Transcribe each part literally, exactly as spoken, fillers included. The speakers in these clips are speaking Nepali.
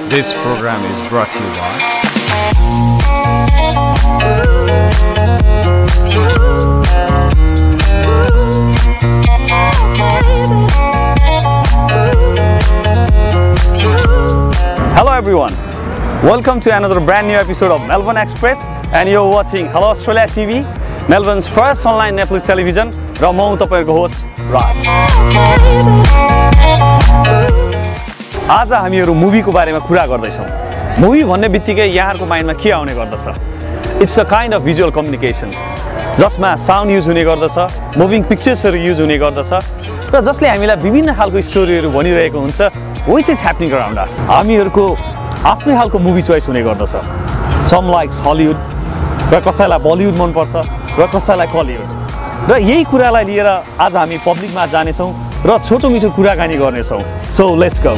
This program is brought to you by Hello everyone, welcome to another brand new episode of Melbourne Express and you're watching Hello Australia T V, Melbourne's first online Nepalese television. र म तपाईको होस्ट राज। आज हामीहरु मुभीको बारेमा कुरा गर्दैछौं। मुभी भन्ने बित्तिकै यहाँहरुको माइन्डमा के आउने गर्दछ? It's a kind of visual communication जसमा साउन्ड युज हुने गर्दछ, मुभिङ पिक्चर्सहरु युज हुने गर्दछ र जसले हामीलाई विभिन्न खालको स्टोरीहरु भनिरहेको हुन्छ which is happening around us. हामीहरुको आफ्नै खालको मुभी चोइस हुने गर्दछ। सम लाइक्स हलिउड र कसैलाई बलिउड मन पर्छ र कसैलाई कलिउड। र यही कुरालाई लिएर आज हामी पब्लिकमा जानेछौं र छोटो मिठो कुराकानी गर्नेछौं। So let's go.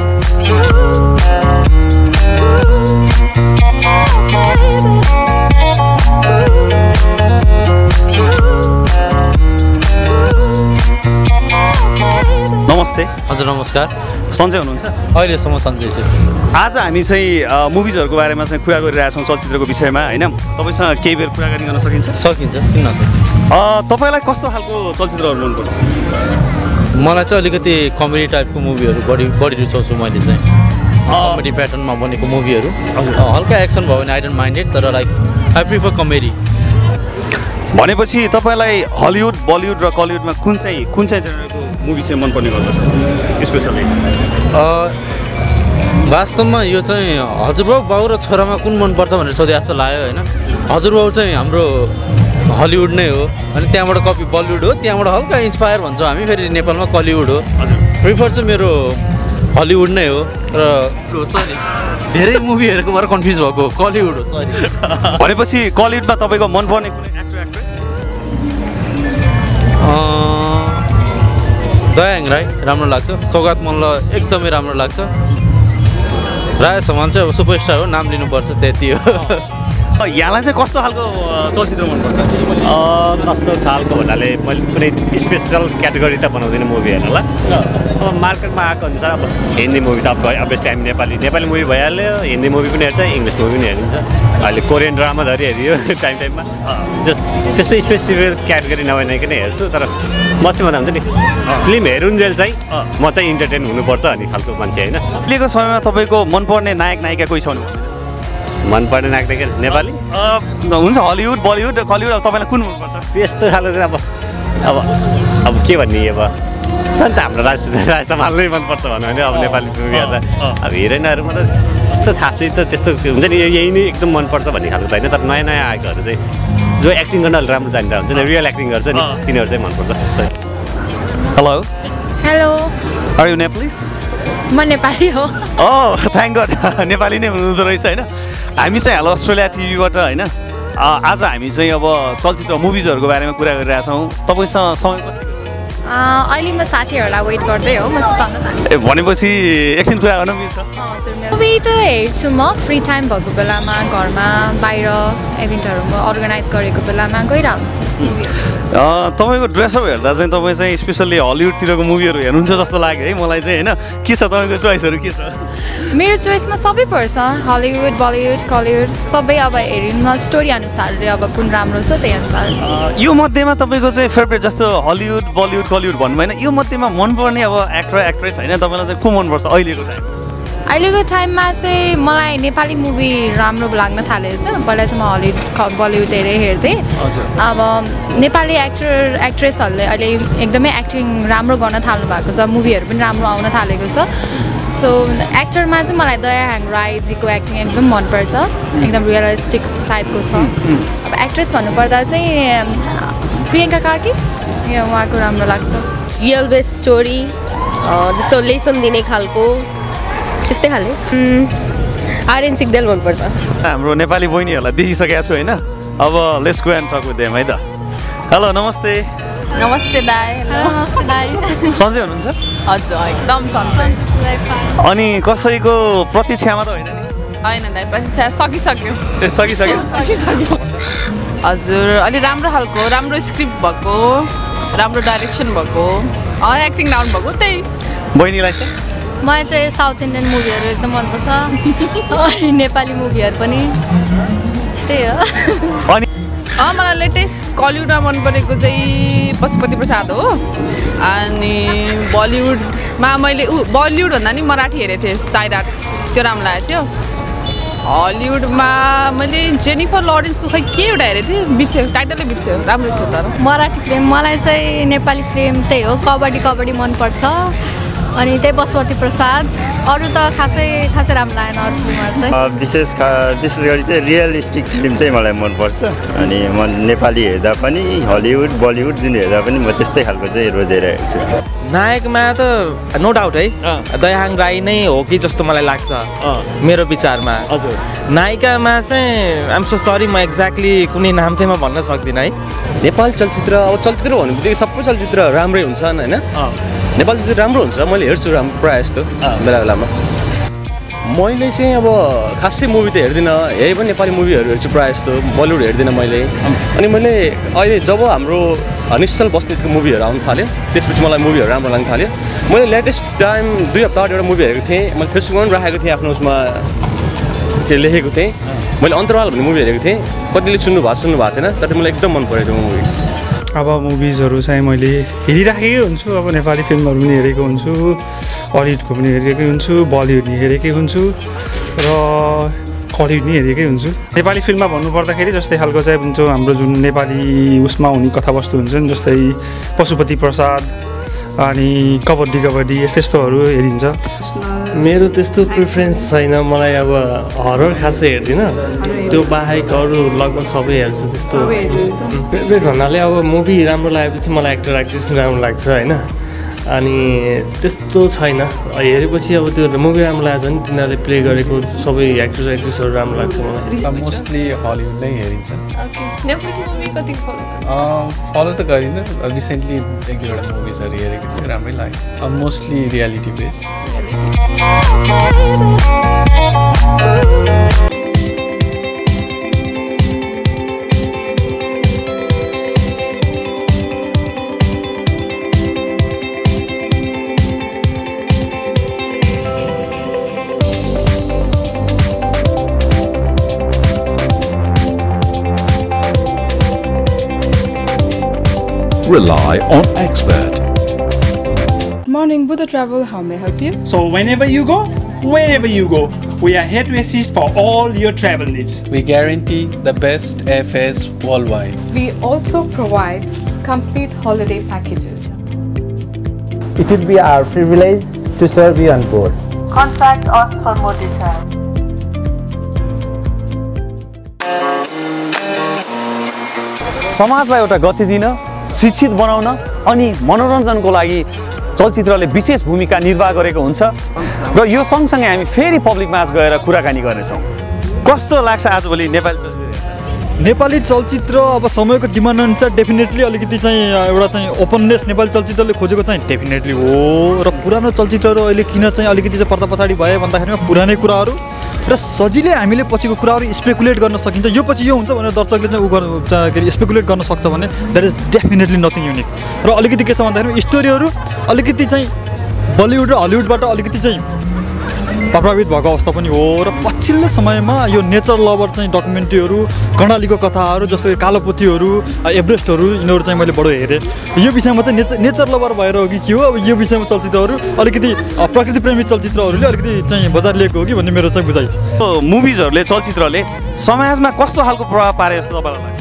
नमस्ते। हजुर नमस्कार। सञ्जय हुनुहुन्छ? अहिलेसम्म सञ्जय छु। आज हामी चाहिँ मुभिजहरुको बारेमा चाहिँ कुरा गरिरहेका छौं, चलचित्रको विषयमा हैन। तपाईसँग केही बेर कुराकानी गर्न सकिन्छ? सकिन्छ, किन नसकिन्छ। अ तपाईलाई कस्तो खालको चलचित्रहरु मन पर्छ? मलाई चाहिँ अलिकति कमेडी टाइपको मुभीहरु बढी बढी रुचाउँछु मैले चाहिँ। कमेडी प्याटर्नमा बनेको मुभीहरु। हल्का एक्सन भयो भने आई डोन्ट माइन्ड इट, तर लाइक आई प्रिफर कमेडी। भनेपछि तपाईलाई हलिउड, बलिउड र कलिउडमा कुन चाहिँ कुन चाहिँ जेनरको मुभी चाहिँ मन पर्ने गर्दछ स्पेशली? अ वास्तवमा यो चाहिँ हजुरबाउ बाउ र छोरामा कुन मन पर्छ भनेर सोधे जस्तो लाग्यो हैन। हजुरबाउ चाहिँ हाम्रो हलिउड नै हो अनि त्यहाँबाट कपी बलिउड हो, त्यहाँबाट हल्का इन्स्पायर भन्छौँ हामी। फेरि नेपालमा कलिउड हो। प्रिफर चाहिँ मेरो हलिउड नै हो। र सरी धेरै मुभीहरूको भएर कन्फ्युज भएको कलिउड हो, सरी। भनेपछि कलिउडमा तपाईको मन पर्ने कुनै एक्टर एक्ट्रेस? दयाङ राई राम्रो लाग्छ, सौगात मल्ल एकदमै राम्रो लाग्छ। राय समान चाहिँ अब सुपरस्टार हो, नाम लिनुपर्छ त्यति हो। यहाँलाई चाहिँ कस्तो खालको चलचित्र मन पर्छ? कस्तो खालको भन्नाले मैले कुनै स्पेसल क्याटेगोरी त बनाउँदिनँ मुभी हेर्नलाई। अब मार्केटमा आएको अनुसार अब हिन्दी मुभी त अब अभियसली हामी नेपाली नेपाली मुभी भइहाल्यो, हिन्दी मुभी पनि हेर्छ, इङ्ग्लिस मुभी पनि हेरिन्छ। अहिले कोरियन ड्रामा धरि हेरियो टाइम टाइममा। जस्ट त्यस्तो स्पेसिफिक क्याटेगोरी नभइकन हेर्छु। तर मस्ती भन्दा हुन्छ नि फिल्म हेरुन्जेल चाहिँ म चाहिँ इन्टरटेन हुनुपर्छ अनि खालको मान्छे होइन। अहिलेको समयमा तपाईँको मनपर्ने नायक नायिका कोही छ भने मनपर्ने नायक नायिका नेपाली हुन्छ? हलिउड, बलिउड, कलिउड, अब तपाईँलाई कुन मनपर्छ? त्यस्तो खालको चाहिँ अब अब अब के भन्ने अब झन् त हाम्रो राज राज सम्हाल्नै मनपर्छ भनौँ भने अब नेपाली मुभी हेर्दा अब हिरोइनहरूमा त त्यस्तो खासै त त्यस्तो हुन्छ नि यही नै एकदम मनपर्छ भन्ने खालको त होइन। तर नयाँ नयाँ आएकोहरू चाहिँ जो एक्टिङ गर्न अलिक राम्रो जानेर हुन्छ नि, रियल एक्टिङ गर्छ नि, तिनीहरू चाहिँ मनपर्छ। Hello hello, are you Nepalese? म नेपाली हो। ओह थ्याङ्क गड, नेपाली नै हुनुहुँदो रहेछ होइन। हामी चाहिँ हेलो अस्ट्रेलिया टिभीबाट होइन आज हामी चाहिँ अब चलचित्र मुभिजहरूको बारेमा कुरा गरिरहेका छौँ। तपाईँसँग समय कति? अहिले म साथीहरूलाई वेट गर्दै हो, म सुताउन। ए भनेपछि एकछिन कुरा गर्न मिल्छ? हजुर, मुभी त हेर्छु म फ्री टाइम भएको बेलामा, घरमा बाहिर इभेन्टहरू अर्गनाइज गरेको बेलामा गइरहन्छु। तपाईँको ड्रेसअप हेर्दा चाहिँ तपाईँ चाहिँ स्पेसल्ली हलिउडतिरको मुभीहरू हेर्नुहुन्छ जस्तो लाग्यो है मलाई चाहिँ होइन। के छ तपाईँको चोइसहरू के छ? मेरो चोइसमा सबै पर्छ, हलिउड, बलिउड, कलिउड सबै। अब हेरिनुमा स्टोरी अनुसारले अब कुन राम्रो छ त्यही अनुसार। यो मध्येमा तपाईँको चाहिँ फेभरेट जस्तो हलिउड, बलिउड, कलिउड भन्नु होइन, यो मध्येमा मनपर्ने अब एक्टर एक्ट्रेस होइन तपाईँलाई चाहिँ को मनपर्छ अहिलेको टाइम? अहिलेको टाइममा चाहिँ मलाई नेपाली मुभी राम्रो लाग्न थालेको छ। पहिला चाहिँ म हलिउड बलिउड धेरै हेर्थेँ। अब नेपाली एक्टर एक्ट्रेसहरूले अहिले एकदमै एक्टिङ राम्रो गर्न थाल्नु भएको छ, मुभीहरू पनि राम्रो आउन थालेको छ। सो एक्टरमा चाहिँ मलाई दयाहाङ राईजीको एक्टिङ एकदम मनपर्छ, एकदम रियलिस्टिक टाइपको छ। अब एक्ट्रेस भन्नुपर्दा चाहिँ प्रियङ्का कार्की, उहाँको राम्रो लाग्छ। रियल बेस्ड स्टोरी जस्तो लेसन दिने खालको त्यस्तै खाले। आर्यन सिग्देल मनपर्छ। हाम्रो नेपाली बहिनीहरूलाई देखिसकेको छु होइन। अब let's go and talk with them है त। हेलो नमस्ते। नमस्ते दाइ। नमस्ते दाइ। सन्जय हुनुहुन्छ? हजुर एकदम सन्जय। अनि कसैको प्रतीक्षामा त होइन नि? होइन दाइ, प्रतीक्षा सकिसक्यो। ए सकिसक्यो? सकिसक्यो। हजुर अलि राम्रो खालको, राम्रो स्क्रिप्ट भएको, राम्रो डाइरेक्सन भएको, एक्टिङ डाउन भएको त्यही। बहिनीलाई चाहिँ मलाई चाहिँ साउथ इन्डियन मुभीहरू एकदम मनपर्छ अनि नेपाली मुभीहरू पनि त्यही हो अनि मलाई लेटेस्ट कलिउडमा मन परेको चाहिँ पशुपति प्रसाद हो अनि बलिउडमा मैले ऊ बलिउड भन्दा नि मराठी हेरेको थिएँ साइड आर्ट त्यो राम्रो लागेको थियो हलिउडमा मैले जेनिफर लरेन्सको खै के एउटा हेरेको थिएँ बिर्स्यो टाइटलै बिर्स्यो राम्रो थियो तर मराठी फिल्म मलाई चाहिँ नेपाली फिल्म त्यही हो कबड्डी कबड्डी मनपर्छ अनि त्यही पशुपति प्रसाद अरू त खासै खासै राम्रो लागेन अरू फिल्महरू चाहिँ विशेष विशेष गरी चाहिँ रियलिस्टिक फिल्म चाहिँ मलाई मनपर्छ अनि म नेपाली हेर्दा पनि हलिउड बलिउड जुन हेर्दा पनि म त्यस्तै खालको चाहिँ रोजेर हेर्छु नायकमा त नो डाउट है दयाहाङ राई नै हो कि जस्तो मलाई लाग्छ मेरो विचारमा हजुर नायिकामा चाहिँ आइएम सो सरी म एक्ज्याक्टली कुनै नाम चाहिँ म भन्न सक्दिनँ है नेपाल चलचित्र अब चलचित्र भन्नु बित्तिकै सबै चलचित्र राम्रै हुन्छन् होइन नेपाल चलचित्र राम्रो हुन्छ मैले हेर्छु राम्रो प्रायः जस्तो बेला बेलामा मैले चाहिँ अब खासै मुभी त हेर्दिनँ यही पनि नेपाली मुभीहरू हेर्छु प्रायः जस्तो बलिउड हेर्दिनँ मैले अनि मैले अहिले जब हाम्रो निश्चल बस्नेतको मुभीहरू आउनु थाल्यो त्यसपछि मलाई मुभीहरू राम्रो लाग्न थाल्यो मैले लेटेस्ट टाइम दुई हप्ता अगाडि एउटा मुभी हेरेको थिएँ मैले फेसबुकमा पनि राखेको थिएँ आफ्नो उसमा के लेखेको थिएँ मैले अन्तराल भन्ने मुभी हेरेको थिएँ कतिले सुन्नु भएको सुन्नु भएको छैन तर मलाई एकदम मन परेको थियो मुभी अब मुभिजहरू चाहिँ मैले हेरिराखेकै हुन्छु अब नेपाली फिल्महरू पनि हेरेको हुन्छु हलिउडको पनि हेरेकै हुन्छु बलिउड पनि हेरेकै हुन्छु र हलिउड पनि हेरेकै हुन्छु नेपाली फिल्ममा भन्नुपर्दाखेरि जस्तै खालको चाहिँ जो हाम्रो जुन नेपाली उसमा हुने कथावस्तु हुन्छ नि जस्तै पशुपति प्रसाद अनि कबड्डी कबड्डी यस्तो यस्तोहरू हेरिन्छ मेरो त्यस्तो प्रिफरेन्स छैन मलाई अब हरर खासै हेर्दिनँ त्यो बाहेक अरू लगभग सबै हेर्छु त्यस्तो फेभरेट भन्नाले अब मुभी राम्रो लागेपछि मलाई एक्टर एक्ट्रेस राम्रो लाग्छ होइन अनि त्यस्तो छैन हेरेपछि अब त्यो मुभी राम्रो लाग्छ भने तिनीहरूले प्ले गरेको सबै एक्टर एक्ट्रेसहरू राम्रो लाग्छ मलाई मोस्टली हलिउड नै हेरिन्छ फलो त गरिनँ रिसेन्टली एक दुईवटा मुभिजहरू हेरेको थिएँ राम्रै लाग्यो mostly reality base Rely on expert. Good morning, Buddha Travel. How may I help you? So whenever you go, wherever you go, we are here to assist for all your travel needs. We guarantee the best airfares worldwide. We also provide complete holiday packages. It would be our privilege to serve you on board. Contact us for more details. समाजलाई एउटा गति दिन शिक्षित बनाउन अनि मनोरञ्जनको लागि चलचित्रले विशेष भूमिका निर्वाह गरेको हुन्छ र यो सँगसँगै हामी फेरि पब्लिक माझ गएर कुराकानी गर्नेछौँ कस्तो लाग्छ आजभोलि नेपाली चलचित्र नेपाली चलचित्र अब समयको डिमान्ड अनुसार डेफिनेटली अलिकति चाहिँ एउटा चाहिँ ओपननेस नेपाली चलचित्रले खोजेको चाहिँ डेफिनेटली हो र पुरानो चलचित्रहरू अहिले किन चाहिँ अलिकति चाहिँ पर्दा पछाडि भयो भन्दाखेरिमा पुरानै कुराहरू र सजिलै हामीले पछिको कुराहरू स्पेकुलेट गर्न सकिन्छ यो पछि यो हुन्छ भनेर दर्शकले चाहिँ उ के अरे स्पेकुलेट गर्न सक्छ भने that is definitely nothing unique र अलिकति के छ भन्दाखेरि स्टोरीहरू अलिकति चाहिँ बलिउड र हलिउडबाट अलिकति चाहिँ प्रभावित भएको अवस्था पनि हो र पछिल्लो समयमा यो नेचर लभर चाहिँ डकुमेन्ट्रीहरू कर्णालीको कथाहरू जस्तो कालोपोथीहरू एभरेस्टहरू यिनीहरू चाहिँ मैले बडो हेरेँ यो विषयमा चाहिँ नेचर नेचर लभर भएर हो कि के हो अब यो विषयमा चलचित्रहरू अलिकति प्रकृति प्रेमी चलचित्रहरूले अलिकति चाहिँ बजार लिएको हो कि भन्ने मेरो चाहिँ बुझाइ छ मुभिजहरूले चलचित्रले समाजमा कस्तो खालको प्रभाव पारे जस्तो तपाईँलाई लाग्छ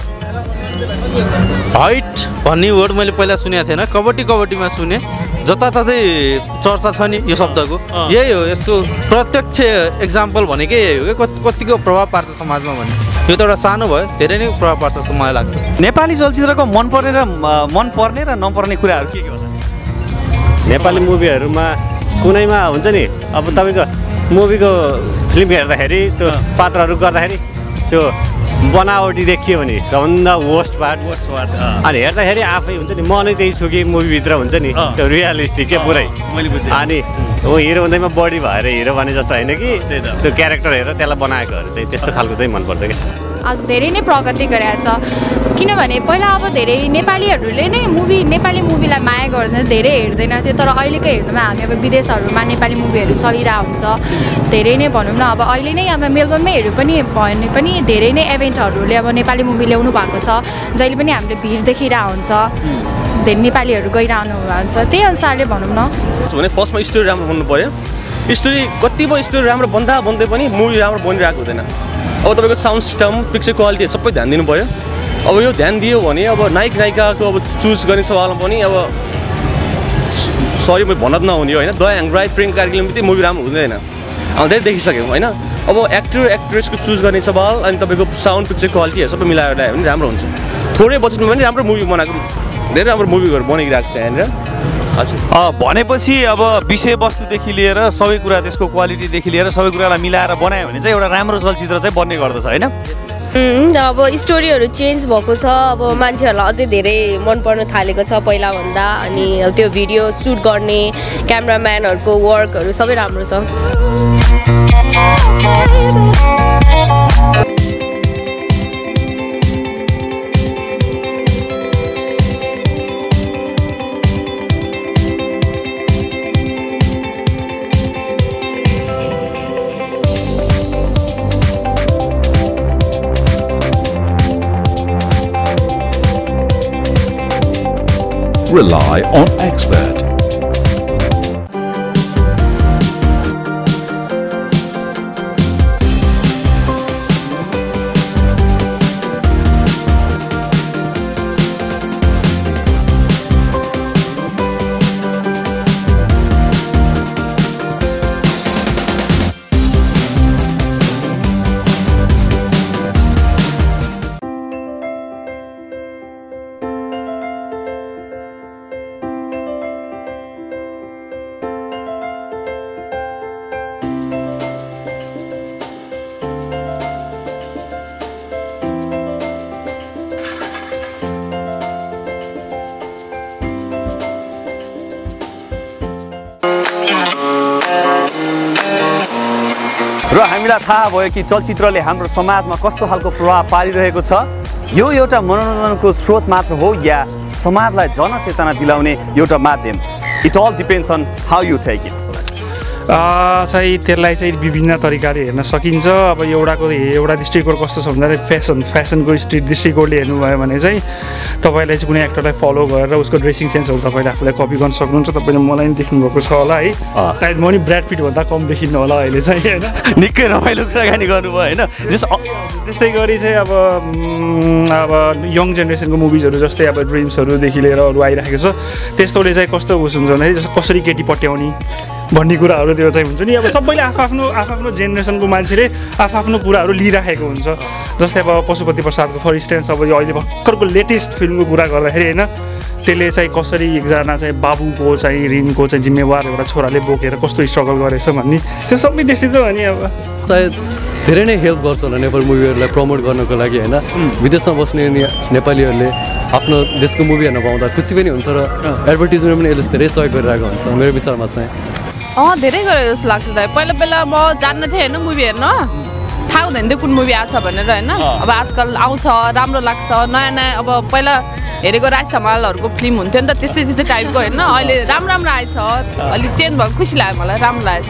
हाइट भन्ने वर्ड मैले पहिला सुनेको थिएन कबड्डी कबड्डीमा सुने जताततै चर्चा छ नि यो शब्दको यही हो यसको प्रत्यक्ष एक्जाम्पल भनेकै यही हो कि कतिको प्रभाव पार्छ समाजमा भन्ने यो त एउटा सानो भयो धेरै नै प्रभाव पार्छ जस्तो मलाई लाग्छ नेपाली चलचित्रको मनपर्ने र मनपर्ने र नपर्ने कुराहरू के के हो नेपाली मुभीहरूमा कुनैमा हुन्छ नि अब तपाईँको मुभीको फिल्म हेर्दाखेरि त्यो पात्रहरू गर्दाखेरि त्यो बनावटी देखियो भने सबभन्दा वर्स्ट पार्ट वर्स्ट पार्ट अनि हेर्दाखेरि आफै हुन्छ नि म नै त्यही छु कि मुभीभित्र हुन्छ नि त्यो रियलिस्टिक के पुरै मैले बुझेँ अनि हो हिरो हुँदैमा बडी भएर हिरो भने जस्तो होइन कि त्यो क्यारेक्टर हेरेर त्यसलाई बनाएकोहरू चाहिँ त्यस्तो खालको चाहिँ मनपर्छ क्या आज धेरै नै प्रगति गरेको छ किनभने पहिला अब धेरै नेपालीहरूले नै मुभी नेपाली मुभीलाई माया गर्दैन धेरै हेर्दैन थियो तर अहिलेको हेर्नुमा हामी अब विदेशहरूमा नेपाली मुभीहरू चलिरहेको हुन्छ धेरै नै भनौँ न अब अहिले नै अब मेलबर्नमै हेऱ्यो पनि भने पनि धेरै नै इभेन्टहरूले अब नेपाली मुभी ल्याउनु भएको छ जहिले पनि हामीले भिड देखिरहेको हुन्छ धेरै नेपालीहरू गइरहनु हुन्छ त्यही अनुसारले भनौँ न भने फर्स्टमा स्टोरी राम्रो बन्नु पर्यो स्टोरी कतिपय स्टोरी राम्रो बन्दा बन्दै पनि मुभी राम्रो बनिरहेको हुँदैन अब तपाईँको साउन्ड सिस्टम पिक्चर क्वालिटी सबै ध्यान दिनु पऱ्यो अब यो ध्यान दियो भने अब नायक नायिकाको अब चुज गर्ने सवालमा पनि अब सरी म भन्न नहुने होइन दयाहाङ राई प्रियङ्का कार्कीले पनि मुभी राम्रो हुँदैन अब धेरै देखिसक्यौँ होइन अब एक्टर एक्ट्रेसको चुज गर्ने सवाल अनि तपाईँको साउन्ड पिक्चर क्वालिटीहरू सबै मिलाएर ल्यायो भने राम्रो हुन्छ थोरै बजेटमा पनि राम्रो मुभी बनाएको धेरै राम्रो मुभीहरू बनिरहेको छ यहाँनिर हजुर भनेपछि अब विषयवस्तुदेखि लिएर सबै कुरा त्यसको क्वालिटीदेखि लिएर सबै कुरालाई मिलाएर बनायो भने चाहिँ एउटा राम्रो चलचित्र चाहिँ बन्ने गर्दछ होइन अब स्टोरीहरू चेन्ज भएको छ अब मान्छेहरूलाई अझै धेरै मन पर्न थालेको छ पहिलाभन्दा अनि त्यो भिडियो सुट गर्ने क्यामराम्यानहरूको वर्कहरू सबै राम्रो छ Rely on expert. र हामीलाई थाहा भयो कि चलचित्रले हाम्रो समाजमा कस्तो खालको प्रभाव पारिरहेको छ यो एउटा मनोरञ्जनको स्रोत मात्र हो या समाजलाई जनचेतना दिलाउने एउटा माध्यम it all depends on how you take it चाहिँ त्यसलाई चाहिँ विभिन्न तरिकाले हेर्न सकिन्छ अब एउटाको एउटा दृष्टिकोण कस्तो छ भन्दाखेरि फेसन फेसनको स्ट्रिट दृष्टिकोणले हेर्नुभयो भने चाहिँ तपाईँलाई चाहिँ कुनै एक्टरलाई फलो गरेर उसको ड्रेसिङ सेन्सहरू तपाईँले आफूलाई कपी गर्न सक्नुहुन्छ तपाईँले मलाई पनि देख्नुभएको छ होला है सायद म नि ब्राड पिटभन्दा कम देखिनु होला अहिले चाहिँ होइन निकै रमाइलो कुराकानी गर्नुभयो होइन जस त्यस्तै गरी चाहिँ अब अब यङ जेनेरेसनको मुभिजहरू जस्तै अब ड्रिम्सहरूदेखि लिएर अरू आइरहेको छ त्यस्तोले चाहिँ कस्तो उस हुन्छ भन्दाखेरि जस्तो कसरी केटी पट्याउने भन्ने कुराहरू त्यो चाहिँ हुन्छ नि अब सबैले आफआफ्नो आफआफ्नो जेनेरेसनको मान्छेले आफआफ्नो कुराहरू लिइराखेको हुन्छ जस्तै अब पशुपति प्रसादको फर इन्स्टेन्स अब यो अहिले भर्खरको लेटेस्ट फिल्मको कुरा गर्दाखेरि होइन त्यसले चाहिँ कसरी एकजना चाहिँ बाबुको चाहिँ ऋणको चाहिँ जिम्मेवार एउटा छोराले बोकेर कस्तो स्ट्रगल गरेछ भन्ने त्यो सबै देख्दै त हो नि अब सायद धेरै नै हेल्प गर्छ होला नेपाल मुभीहरूलाई प्रमोट गर्नको लागि होइन विदेशमा बस्ने नेपालीहरूले आफ्नो देशको मुभी हेर्न पाउँदा खुसी पनि हुन्छ र एडभर्टिजमेन्ट पनि यसले धेरै सहयोग गरिरहेको हुन्छ मेरो विचारमा चाहिँ अँ धेरै गरेँ जस्तो लाग्छ दाइ पहिला पहिला म जान्न थिएँ होइन मुभी हेर्न थाहा हुँदैन थियो कुन मुभी आएको छ भनेर होइन अब आजकल आउँछ राम्रो लाग्छ नयाँ नयाँ अब पहिला हेरेको राज समालहरूको फिल्म हुन्थ्यो नि त त्यस्तै त्यस्तै टाइपको होइन अहिले राम्रो राम्रो आएछ अलिक चेन्ज भएको खुसी लाग्यो मलाई राम्रो लागेछ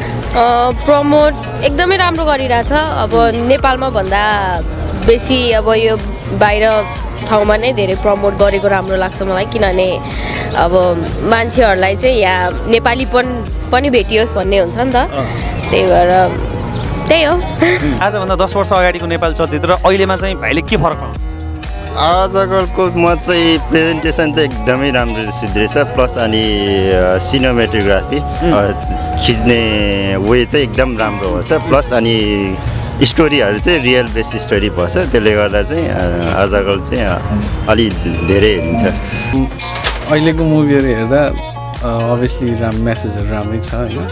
प्रमोट एकदमै राम्रो गरिरहेछ अब नेपालमा भन्दा बेसी अब यो बाहिर ठाउँमा नै धेरै प्रमोट गरेको राम्रो लाग्छ मलाई किनभने अब मान्छेहरूलाई चाहिँ यहाँ नेपालीपन पनि भेटियोस् भन्ने हुन्छ नि त त्यही भएर त्यही हो आजभन्दा दस वर्ष अगाडिको नेपाली चलचित्र अहिलेमा चाहिँ भाइले के फरक पाउँछ आजकलको म चाहिँ प्रेजेन्टेसन चाहिँ एकदमै राम्रो सुध्रेछ प्लस अनि सिनेमेटोग्राफी खिच्ने वे चाहिँ एकदम राम्रो हुन्छ प्लस अनि स्टोरीहरू चाहिँ रियल बेस स्टोरी भएछ त्यसले गर्दा चाहिँ आजकल चाहिँ अलि धेरै हेरिन्छ अहिलेको मुभीहरू हेर्दा अभियसली राम मेसेजहरू राम्रै छ होइन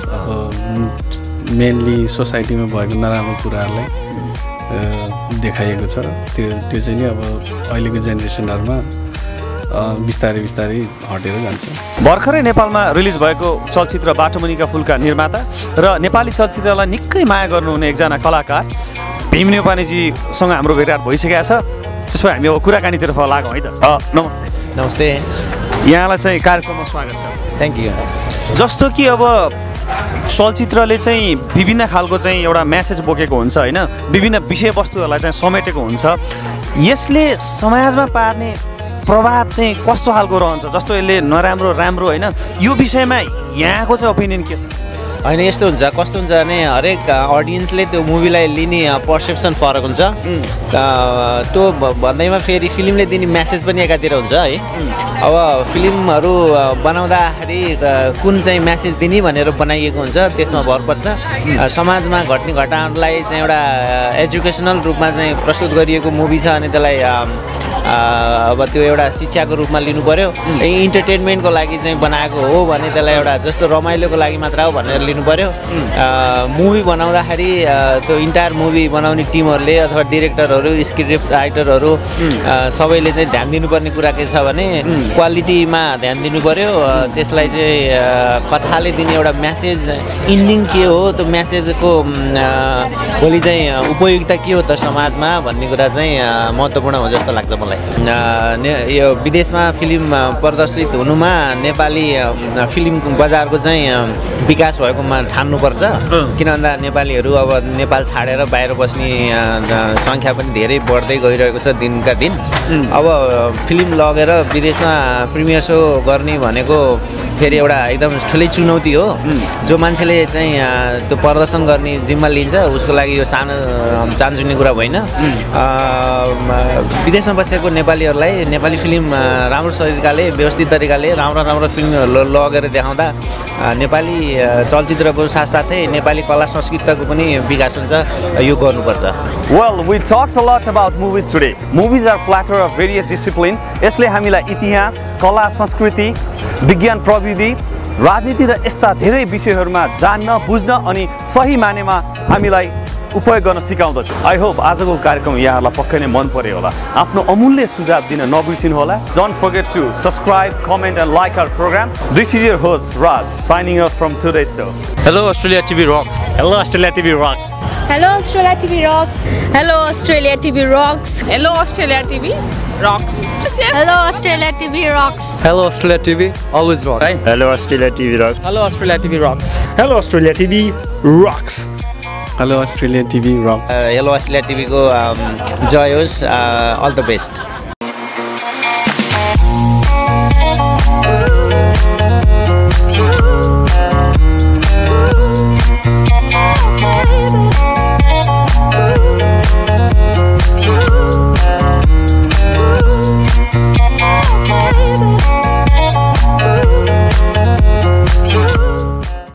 अब मेनली सोसाइटीमा भएको नराम्रो कुराहरूलाई देखाइएको छ त्यो त्यो चाहिँ नि अब अहिलेको जेनेरेसनहरूमा बिस्तारै बिस्तारै हटेर जान्छ भर्खरै नेपालमा रिलिज भएको चलचित्र बाटोमुनिका फुलका निर्माता र नेपाली चलचित्रलाई निकै माया गर्नुहुने एकजना कलाकार भीम नेपालीजीसँग हाम्रो भेटघाट भइसकेको छ त्यसो भए हामी अब कुराकानीतिर लागौँ है त नमस्ते नमस्ते यहाँलाई चाहिँ कार्यक्रममा स्वागत छ थ्याङ्क यू जस्तो कि अब चलचित्रले चाहिँ विभिन्न खालको चाहिँ एउटा म्यासेज बोकेको हुन्छ होइन विभिन्न विषयवस्तुहरूलाई चाहिँ समेटेको हुन्छ यसले समाजमा पार्ने प्रभाव चाहिँ कस्तो खालको रहन्छ जस्तो यसले नराम्रो राम्रो होइन यो विषयमा यहाँको चाहिँ ओपिनियन के छ होइन यस्तो हुन्छ कस्तो हुन्छ भने हरेक अडियन्सले त्यो मुभीलाई लिने पर्सेप्सन फरक हुन्छ त्यो भन्दैमा फेरि फिल्मले दिने म्यासेज पनि एकातिर हुन्छ है अब फिल्महरू बनाउँदाखेरि कुन चाहिँ म्यासेज दिने भनेर बनाइएको हुन्छ त्यसमा भर पर्छ समाजमा घट्ने घटनाहरूलाई चाहिँ एउटा एजुकेसनल रूपमा चाहिँ प्रस्तुत गरिएको मुभी छ अनि त्यसलाई अब त्यो एउटा शिक्षाको रूपमा लिनु पर्यो इन्टरटेनमेन्टको लागि चाहिँ बनाएको हो भने त्यसलाई एउटा जस्तो रमाइलोको लागि मात्र हो भनेर लिनु पर्यो मुभी बनाउँदाखेरि त्यो इन्टायर मुभी बनाउने टिमहरूले अथवा डिरेक्टरहरू स्क्रिप्ट राइटरहरू सबैले चाहिँ ध्यान दिनुपर्ने कुरा के छ भने क्वालिटीमा ध्यान दिनु पर्यो त्यसलाई चाहिँ कथाले दिने एउटा म्यासेज इन्डिङ के हो त्यो म्यासेजको भोलि चाहिँ उपयोगिता के हो त समाजमा भन्ने कुरा चाहिँ महत्त्वपूर्ण हो जस्तो लाग्छ मलाई यो विदेशमा फिल्म प्रदर्शित हुनुमा नेपाली फिल्म बजारको चाहिँ विकास भएकोमा ठान्नुपर्छ किन भन्दा नेपालीहरू अब नेपाल छाडेर बाहिर बस्ने सङ्ख्या पनि धेरै बढ्दै गइरहेको छ दिनका दिन अब फिल्म लगेर विदेशमा प्रिमियर सो गर्ने भनेको फेरि एउटा एकदम ठुलै चुनौती हो जो मान्छेले चाहिँ त्यो प्रदर्शन गर्ने जिम्मा लिन्छ उसको लागि यो सानो चान्चुने कुरा होइन विदेशमा बसेको नेपालीहरूलाई नेपाली फिल्म राम्रो तरिकाले व्यवस्थित तरिकाले राम्रो राम्रो फिल्महरू लगेर देखाउँदा नेपाली चलचित्रको साथसाथै नेपाली कला संस्कृतिको पनि विकास हुन्छ यो गर्नुपर्छ Well, we talked a lot about movies today. Movies are platter of various discipline. यसले हामीलाई इतिहास, कला, संस्कृति, विज्ञान प्रविधि, राजनीति र यस्ता धेरै विषयहरूमा जान्न, बुझ्न अनि सही मानेमा हामीलाई उपयोग गर्न सिकाउँदछ आई होप आजको कार्यक्रम यहाँहरूलाई पक्कै नै मन पर्यो होला आफ्नो अमूल्य सुझाव दिन नबिर्सिनु होला don't forget to subscribe comment and like our programme this is your host Raj signing off from today show hello Australia TV rocks hello Australia TV rocks hello Australia TV rocks hello Australia TV rocks hello Australia TV rocks hello Australia TV rocks hello Australia TV always rock hello Australia TV rocks hello Australia TV rocks hello Australia TV rocks hello Australia TV rock hello Australia टिभीको जय होस् अल द बेस्ट